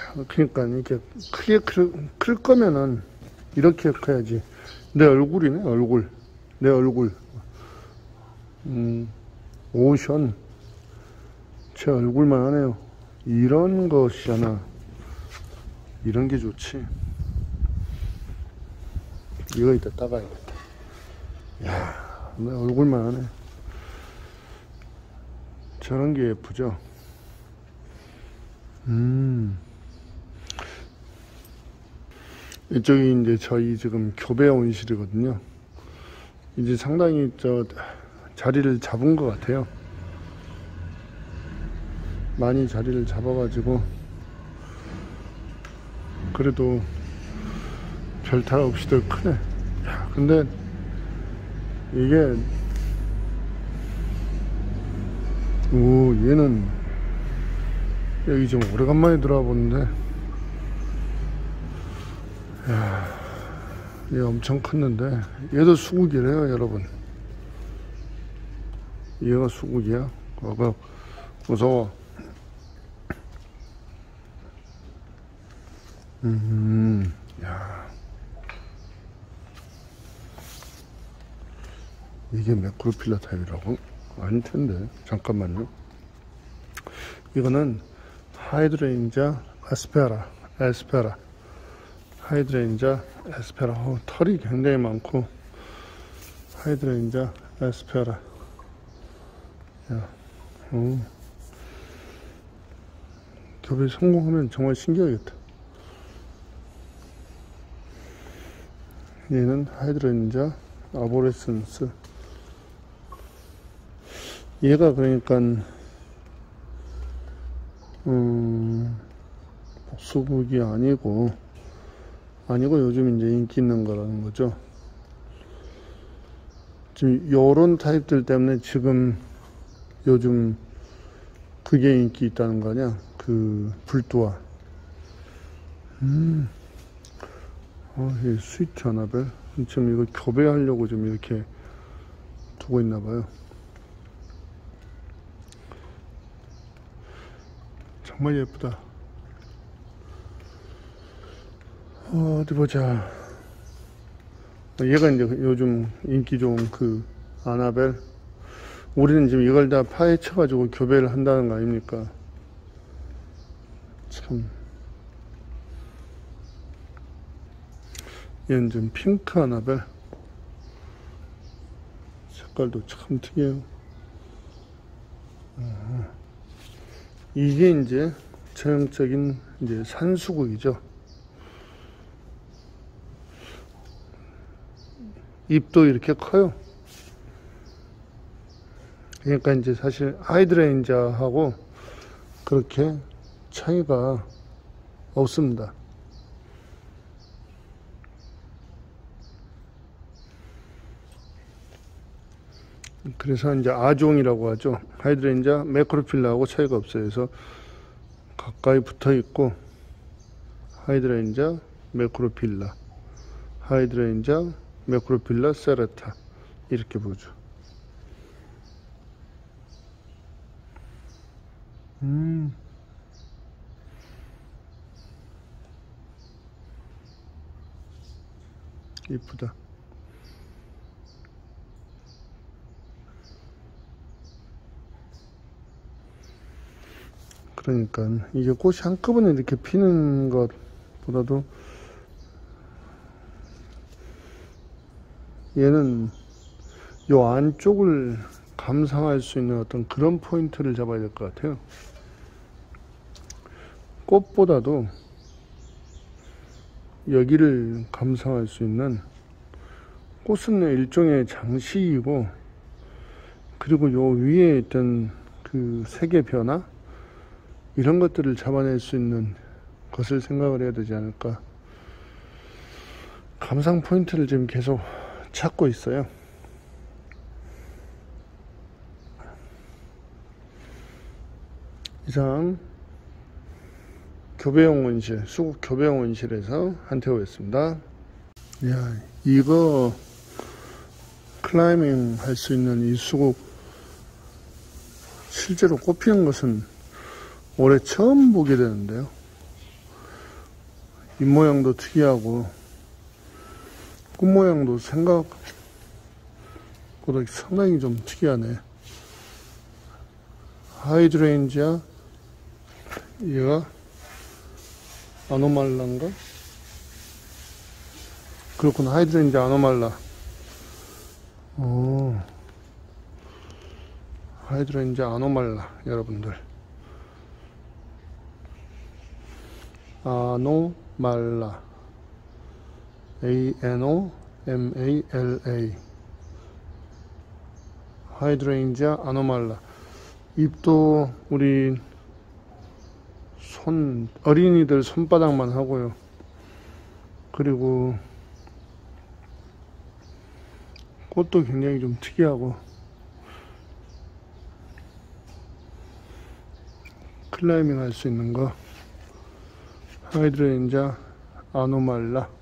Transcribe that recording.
그러니까 이렇게 크게 클 거면은 이렇게 커야지. 내 얼굴이네, 얼굴. 내 얼굴. 오션. 제 얼굴만 하네요. 이런 것이잖아. 이런 게 좋지. 이거 이따 따가야겠다. 야, 내 얼굴만 하네. 저런 게 예쁘죠? 이쪽이 이제 저희 지금 교배 온실이거든요. 이제 상당히 자리를 잡은 것 같아요. 많이 자리를 잡아가지고 그래도 별 탈 없이도 크네. 야, 근데 이게 얘는 여기 좀 오래간만에 들어와 보는데, 야, 얘 엄청 컸는데 얘도 수국이래요, 여러분. 얘가 수국이야. 무서워. 야, 이게 매크로필라 타입이라고? 아닐 텐데. 잠깐만요. 이거는 하이드레인자 에스페라. 하이드레인자 에스페라. 털이 굉장히 많고, 하이드레인자 에스페라. 야, 교배 성공하면 정말 신기하겠다. 얘는 하이드레인자 아보레센스. 얘가 그러니까 복수국이 아니고 요즘 이제 인기 있는 거라는 거죠. 지금 요런 타입들 때문에 지금 요즘 그게 인기 있다는 거 아니야? 그 불두화. 이 스위트 아나벨. 지금 이거 교배하려고 좀 이렇게 두고 있나 봐요. 정말 예쁘다. 어디 보자. 얘가 이제 요즘 인기 좋은 그 아나벨. 우리는 지금 이걸 다 파헤쳐가지고 교배를 한다는 거 아닙니까? 참. 얘는 좀 핑크 아나벨. 색깔도 참 특이해요. 이게 이제 전형적인 이제 산수국이죠. 잎도 이렇게 커요. 그러니까 이제 사실 하이드레인자하고 그렇게 차이가 없습니다. 그래서 이제 아종이라고 하죠. 하이드레인자 매크로필라하고 차이가 없어요. 그래서 가까이 붙어 있고, 하이드레인자 매크로필라, 하이드레인자 매크로필라 세레타, 이렇게 보죠. 이쁘다. 그러니까 이게 꽃이 한꺼번에 이렇게 피는 것보다도 얘는 요 안쪽을 감상할 수 있는 어떤 그런 포인트를 잡아야 될 것 같아요. 꽃보다도 여기를 감상할 수 있는, 꽃은 일종의 장식이고, 그리고 요 위에 있던 그 색의 변화, 이런 것들을 잡아낼 수 있는 것을 생각을 해야 되지 않을까. 감상 포인트를 지금 계속 찾고 있어요. 이상 교배용 온실, 수국 교배용 온실에서 한태호였습니다. 야, 이거 클라이밍 할 수 있는 이 수국 실제로 꽃 피는 것은 올해 처음 보게 되는데요. 입모양도 특이하고 꽃 모양도 생각보다 상당히 좀 특이하네. 하이드레인지아, 얘가 아노말라인가? 그렇구나. 하이드레인지아 아노말라. 하이드레인지아 아노말라, 여러분들. 아노말라. ANOMALA. 하이드레인지아 아노말라. 잎도 우리 어린이들 손바닥만 하고요. 그리고 꽃도 굉장히 좀 특이하고, 클라이밍 할 수 있는 거, 하이드레인지아 아노말라.